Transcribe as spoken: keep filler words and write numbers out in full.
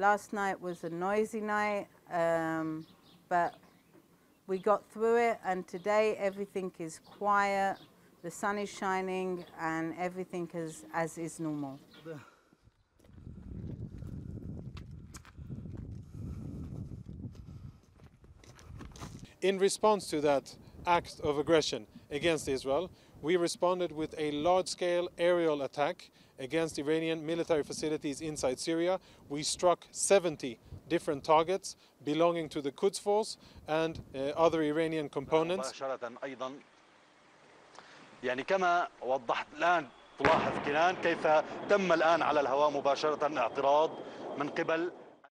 Last night was a noisy night, um, but we got through it, and today everything is quiet, the sun is shining, and everything is as is normal. In response to that act of aggression against Israel, we responded with a large-scale aerial attack against Iranian military facilities inside Syria. We struck seventy different targets belonging to the Quds Force and uh, other Iranian components. يعني كما وضحت الآن تلاحظ كنان كيف تم الآن على الهواء مباشرة اعتراض من قبل